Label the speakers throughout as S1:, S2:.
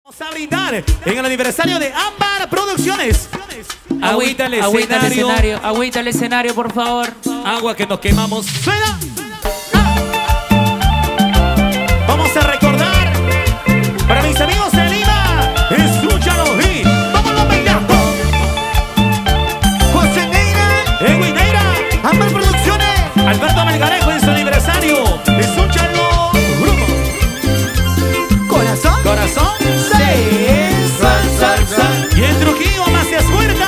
S1: Vamos a brindar en el aniversario de Ámbar Producciones.
S2: Agüita al escenario, agüita al escenario, por favor.
S1: Agua que nos quemamos. ¡Suena! Vamos a recordar para mis amigos de Lima. Escúchalo y vámonos bailando. José Neira, Edwin Neira, Ámbar Producciones, Alberto Melgarejo en su aniversario. Escúchalo. Corazón, corazón. Y en Trujillo más se suelta.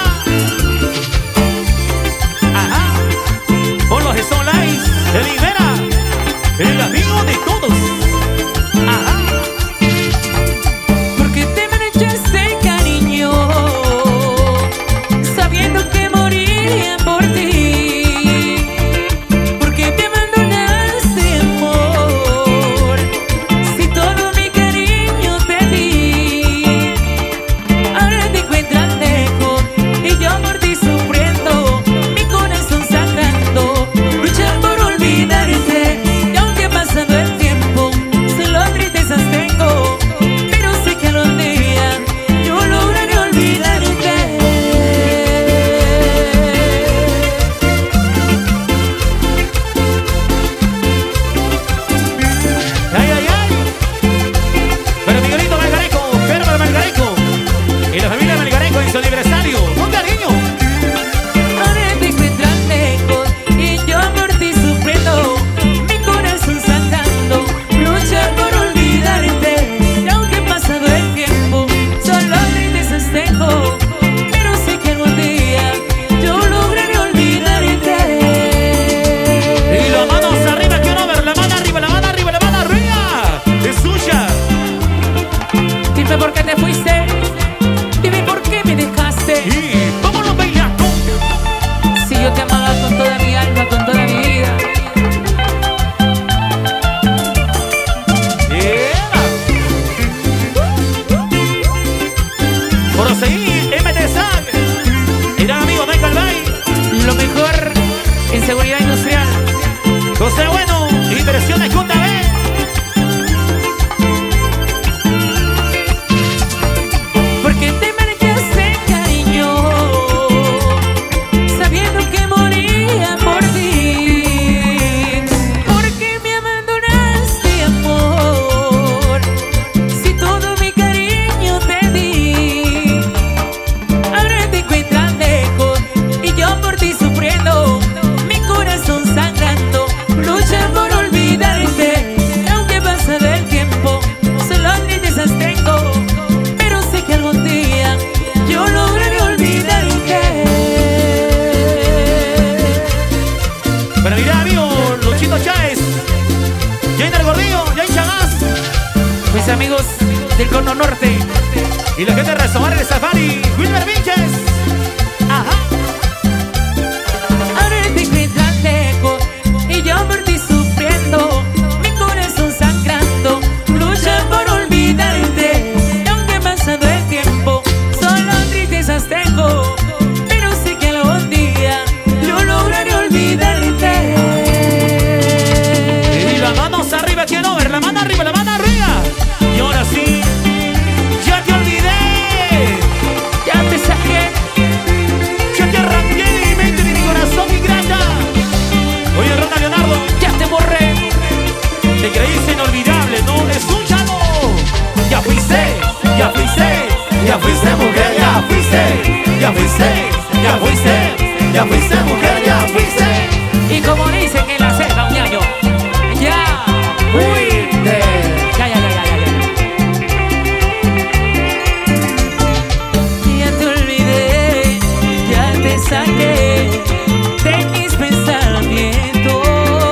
S1: Ajá. Por los Stone Lights de Rivera, el amigo de todos. Ajá.
S2: Porque te marchaste, cariño, sabiendo que moriría por ti. Porque te abandonaste, amor, si todo mi cariño te di. Ahora te encuentras lejos y yo por ti sufriendo, mi corazón sangrando, luchar por olvidarte. Y aunque ha pasado el tiempo, solo tristezas tengo, pero sé que algún día yo lograré olvidarte.
S1: Ay, ay, ay. Para Miguelito Melgarejo, Germán Melgarejo y la familia Melgarejo en su aniversario. ¡Con cariño!
S2: Ahora te encuentras lejos y yo por ti sufriendo, mi corazón sangrando, luchar por olvidarte. Y aunque ha pasado el tiempo, solo tristezas tengo, pero sé que algún día yo lograré olvidarte.
S1: Y las manos arriba, quiero ver la mano arriba, la mano arriba, la mano arriba. Es suya.
S2: Dime por qué te fuiste, dime por qué me dejaste.
S1: Y vámonos bailando.
S2: Si yo te amaba con toda mi alma, con toda mi vida.
S1: Por seguir, MTSAC. Irá amigo Michael Bay.
S2: Lo mejor en seguridad industrial.
S1: José Bueno, Inversiones JB.
S2: Porque te marchaste, cariño, sabiendo que moría por ti. Porque me abandonaste, amor, si todo mi cariño te di. Ahora te encuentras lejos y yo por ti sufriendo, mi corazón sangrando, lucha por olvidarte. Y aunque pasa del tiempo, solo tristezas tengo, pero sé que algún día yo lograré olvidarte.
S1: Pero mira amigo, Luchito Cháez, Jainer Gordillo, Jay Chagás
S2: Mis amigos del Cono Norte,
S1: y la gente de Resomar el Safari, Wilmer Vinches. Ajá.
S2: ahora te encuentras lejos y yo por ti sufriendo, mi corazón sangrando, lucha por olvidarte. Y aunque ha pasado el tiempo, solo tristezas tengo, pero sé que algún día yo lograré olvidarte.
S1: Y las manos arriba, quiero ver la mano arriba, la mano arriba. Y ahora sí, ya te olvidé.
S2: Ya te saqué,
S1: Ya te arranqué de mi mente, de mi corazón ingrata. Oye, Ronda Leonardo,
S2: ya te borré.
S1: te creíste inolvidable, ¿no? Escúchalo. Ya fuiste, ya fuiste, ya fuiste mujer, ya fuiste, ya fuiste, ya fuiste, ya fuiste mujer, ya fuiste.
S2: Y como dicen en la selva, un ñaño, ya fuiste. Ya. Ya te olvidé, ya te saqué de mis pensamientos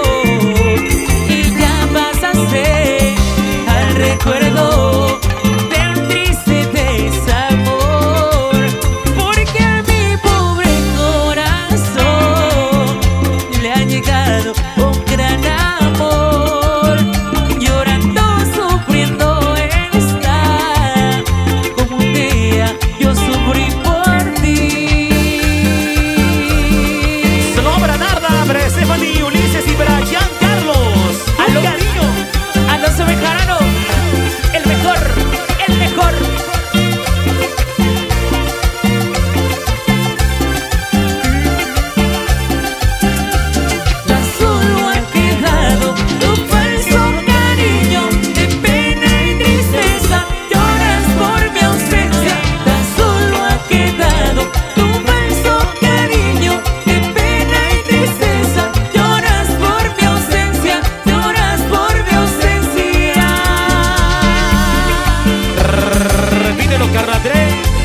S2: y ya pasaste al recuerdo de un triste desamor. Porque a mi pobre corazón
S1: Carla Dre.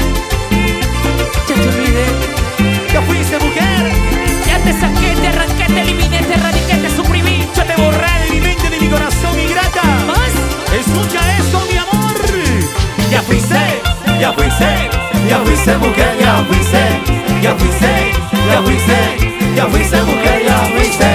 S2: Ya te olvidé.
S1: Ya fuiste mujer.
S2: Ya te saqué, te arranqué, te eliminé, te erradiqué, te suprimí.
S1: Ya te borré de mi mente, de mi corazón, ingrata.
S2: ¿Más?
S1: Escucha eso, mi amor. Ya fuiste, ya fuiste, ya fuiste mujer, ya fuiste, ya fuiste, ya fuiste, ya fuiste mujer, ya fuiste.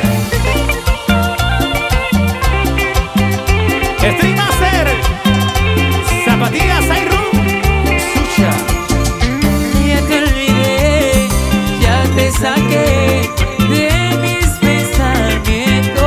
S1: Street Master, zapatillas Iron, Sucha.
S2: Ya te olvidé, ya te saqué de mis pensamientos.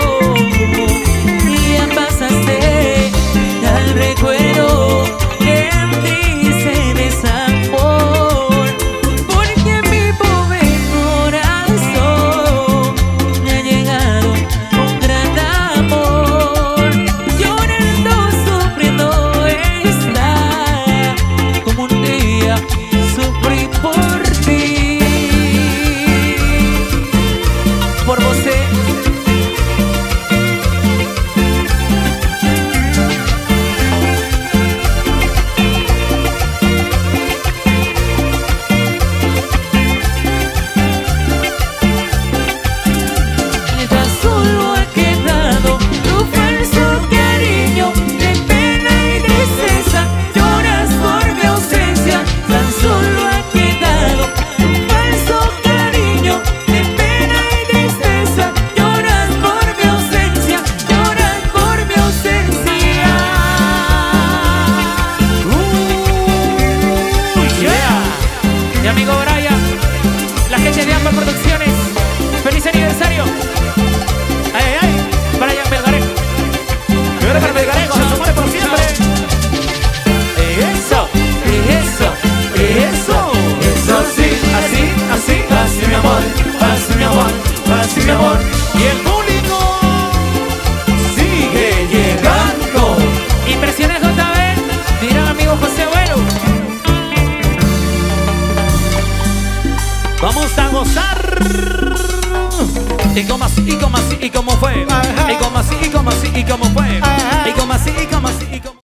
S2: Ya pasaste al recuerdo que en ti se desamor. Porque mi pobre corazón me ha llegado un gran amor. Llorando, sufriendo está como un día sufrí por ti. Por vos tan solo ha quedado tu falso cariño de pena y tristeza. Lloras por mi ausencia. Tan solo ha quedado tu falso cariño de pena y tristeza. Lloras por mi ausencia. Lloras por mi ausencia.
S1: Yeah.
S2: Mi amigo Brian, la gente de Amber Producciones, feliz aniversario.
S1: Ay, ay,
S2: Brian Belgarejo.
S1: ay. Belgarejo, se muere por siempre. Eso,
S2: Eso,
S1: eso, eso sí, así, así, así mi amor, así mi amor, así mi amor. Y el público sigue llegando.
S2: impresiones JB. Mira, amigo José Abuelo.
S1: Vamos a gozar. Y como así, y como así, y como fue.
S2: Ajá.
S1: Y como así, y como así, y como fue.
S2: Ajá.
S1: Y como así,